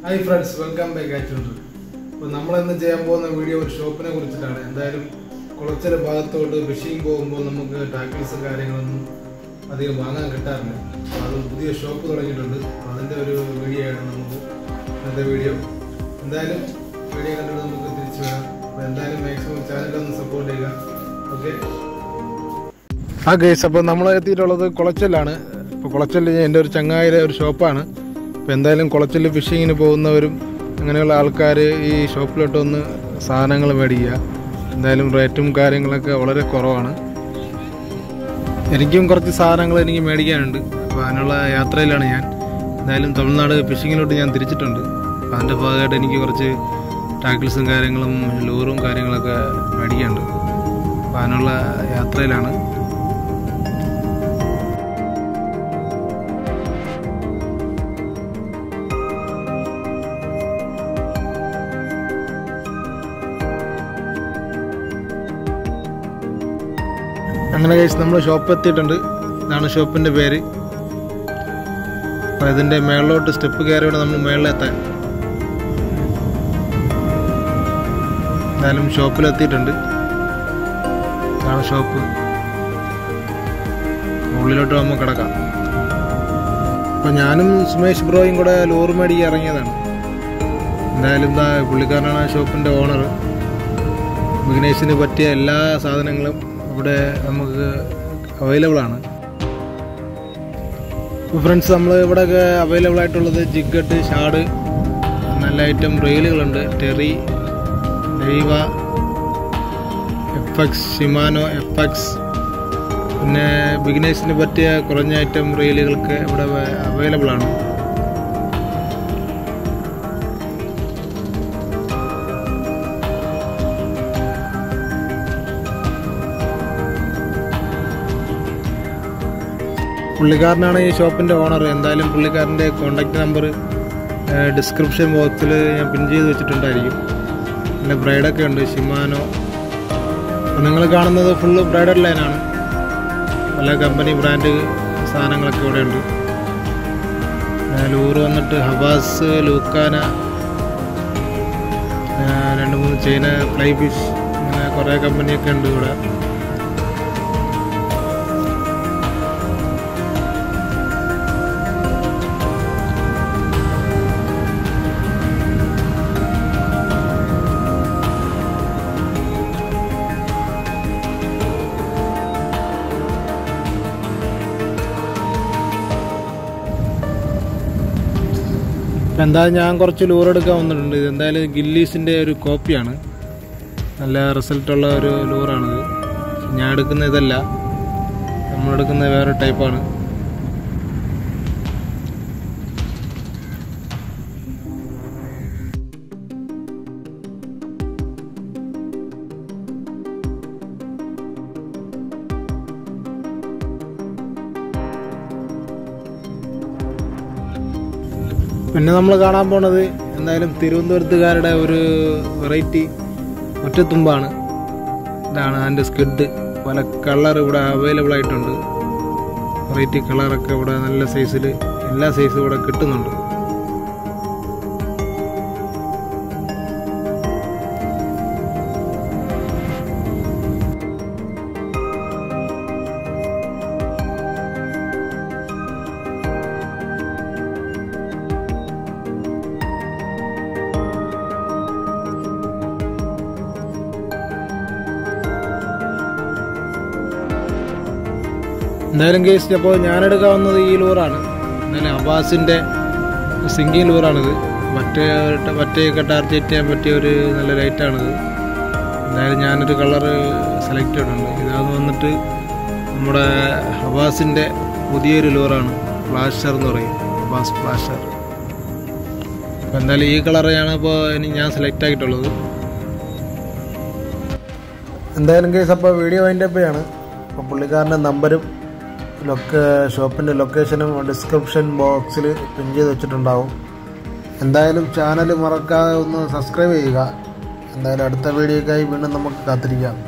Hi friends, welcome back at children. We will see a video of shop. We will see a fishing boat. We will see tackles and carrying. We will see a shop. We will see a video. Maximum channel support. Okay. Okay, so we will see a colachel. Colachel is a shop. എന്തായാലും കുളത്തിൽ ഫിഷിങ്ങിന് പോകുന്നവരും അങ്ങനെയുള്ള ആൾക്കാർ ഈ ഷോപ്പിലോട്ട് ഒന്ന് സാധനങ്ങൾ മേടിക്കുക. എന്തായാലും റേറ്റും കാര്യങ്ങളൊക്കെ വളരെ കുറവാണ്. എനിക്കും കുറച്ച് സാധനങ്ങൾ എനിക്ക് മേടിക്കാനുണ്ട്. അപ്പോൾ അതിനുള്ള യാത്രയിലാണ് ഞാൻ. എന്തായാലും തമിഴ്നാട് ഫിഷിങ്ങിലോട്ട് ഞാൻ തിരിച്ചിട്ടുണ്ട്. അപ്പോൾ അതിൻ്റെ ഭാഗമായിട്ട് എനിക്ക് കുറച്ച് ടാക്കിൾസും കാര്യങ്ങളും ലൂറും കാര്യങ്ങളൊക്കെ മേടിക്കാനുണ്ട്. അപ്പോൾ അതിനുള്ള യാത്രയിലാണ്. അങ്ങനെ കഴിച്ച് നമ്മൾ ഷോപ്പ് എത്തിയിട്ടുണ്ട്. ഇതാണ് ഷോപ്പിൻ്റെ പേര്. അപ്പോൾ ഇതിൻ്റെ മേളിലോട്ട് സ്റ്റെപ്പ് കയറിയോടെ നമ്മൾ മേളിലെത്താൻ. എന്തായാലും ഷോപ്പിലെത്തിയിട്ടുണ്ട്. ഇതാണ് ഷോപ്പ്. ഉള്ളിലോട്ട് നമുക്ക് കിടക്കാം. അപ്പോൾ ഞാനും സുമേഷ് ബ്രോയും കൂടെ ലോറി മേടിക്ക് ഇറങ്ങിയതാണ്. എന്തായാലും എന്താ പുള്ളിക്കാരനാണ് ആ ഷോപ്പിൻ്റെ ഓണർ. ബിഗിനേഴ്സിന് പറ്റിയ എല്ലാ സാധനങ്ങളും ഇവിടെ നമുക്ക് അവൈലബിൾ ആണ്. ഫ്രണ്ട്സ്, നമ്മൾ ഇവിടെയൊക്കെ അവൈലബിൾ ആയിട്ടുള്ളത് ജിഗട്ട്, ഷാഡ്, നല്ല ഐറ്റം റെയിലുകളുണ്ട്. ടെറി, ഡൈവ, എഫ്എക്സ്, ഷിമാനോ, എഫ്എക്സ്, പിന്നെ ബിഗിനേഴ്സിന് പറ്റിയ കുറഞ്ഞ ഐറ്റം റെയിലുകൾക്ക് ഇവിടെ അവൈലബിൾ ആണ്. പുള്ളിക്കാരനാണ് ഈ ഷോപ്പിൻ്റെ ഓണർ. എന്തായാലും പുള്ളിക്കാരൻ്റെ കോൺടാക്റ്റ് നമ്പർ ഡിസ്ക്രിപ്ഷൻ ബോക്സിൽ ഞാൻ പിൻ ചെയ്ത് വെച്ചിട്ടുണ്ടായിരിക്കും. പിന്നെ ബ്രൈഡൊക്കെ ഉണ്ട്, ഷിമാനോ. അപ്പോൾ നിങ്ങൾ കാണുന്നത് ഫുള്ള് ബ്രൈഡൽ ലൈനാണ്. പല കമ്പനി ബ്രാൻഡ് സാധനങ്ങളൊക്കെ ഇവിടെ ഉണ്ട്. ലൂറ് വന്നിട്ട് ഹവാസ്, ലൂക്കാന, 2-3 ചൈന ഫ്ലൈ ഫിഷ്, അങ്ങനെ കുറേ കമ്പനിയൊക്കെ ഉണ്ട് ഇവിടെ. എന്തായാലും ഞാൻ കുറച്ച് ലൂറെടുക്കാൻ വന്നിട്ടുണ്ട്. ഇതെന്തായാലും ഗില്ലീസിൻ്റെ ഒരു കോപ്പിയാണ്. നല്ല റിസൾട്ടുള്ള ഒരു ലൂറാണിത്. ഞാൻ എടുക്കുന്ന ഇതല്ല, നമ്മളെടുക്കുന്ന വേറെ ടൈപ്പാണ്. പിന്നെ നമ്മൾ കാണാൻ പോണത് എന്തായാലും തിരുവനന്തപുരത്തുകാരുടെ ഒരു വെറൈറ്റി ഒറ്റത്തുമ്പാണ്. ഇതാണ് അതിൻ്റെ സ്കിഡ്. പല കളർ ഇവിടെ അവൈലബിൾ ആയിട്ടുണ്ട്. വെറൈറ്റി കളറൊക്കെ ഇവിടെ നല്ല സൈസിൽ എല്ലാ സൈസും ഇവിടെ കിട്ടുന്നുണ്ട്. എന്തായാലും കേസ് അപ്പോൾ ഞാനെടുക്കാവുന്നത് ഈ ലൂറാണ്. എന്നാലും അബാസിൻ്റെ സിംഗിങ് ലൂറാണിത്. മറ്റേയൊക്കെ ടാർഗറ്റ് ചെയ്യാൻ പറ്റിയ ഒരു നല്ല ലൈറ്റാണിത്. എന്തായാലും ഞാനൊരു കളറ് സെലക്ട് ചെയ്തിട്ടുണ്ട്. ഇതാന്ന് വന്നിട്ട് നമ്മുടെ അബാസിൻ്റെ പുതിയൊരു ലൂറാണ്. ഫ്ലാഷർ എന്ന് പറയും, അബാസ് ഫ്ലാഷർ. അപ്പോൾ എന്തായാലും ഈ കളറാണ് ഇപ്പോൾ ഞാൻ സെലക്ട് ആക്കിയിട്ടുള്ളത്. എന്തായാലും കേസ് അപ്പോൾ വീഡിയോ വൈൻഡപ്പ് ചെയ്യാണ്. അപ്പോൾ പുള്ളിക്കാരൻ്റെ നമ്പരും ഷോപ്പിൻ്റെ ലൊക്കേഷനും ഡിസ്ക്രിപ്ഷൻ ബോക്സിൽ പിൻ ചെയ്ത് വെച്ചിട്ടുണ്ടാവും. എന്തായാലും ചാനൽ മറക്കാതെ ഒന്ന് സബ്സ്ക്രൈബ് ചെയ്യുക. എന്തായാലും അടുത്ത വീഡിയോക്കായി വീണ്ടും നമുക്ക് കാത്തിരിക്കാം.